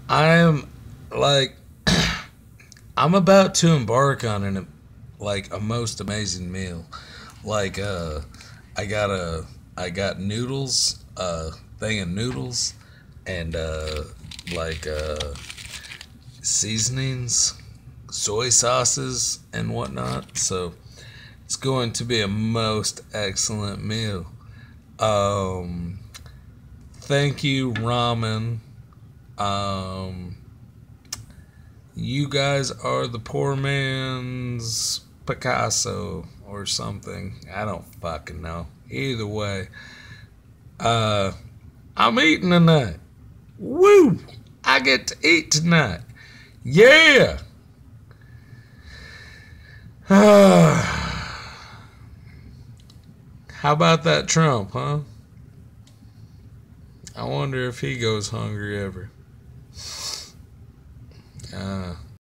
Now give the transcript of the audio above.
I am like I'm about to embark on a most amazing meal. Like I got I got noodles, thing of noodles, and like seasonings, soy sauces, and whatnot. So it's going to be a most excellent meal. Um, Thank you, ramen. Um, you guys are the poor man's Picasso or something. I don't fucking know. Either way, uh, I'm eating tonight. Woo! I get to eat tonight. Yeah! How about that Trump, huh? I wonder if he goes hungry ever.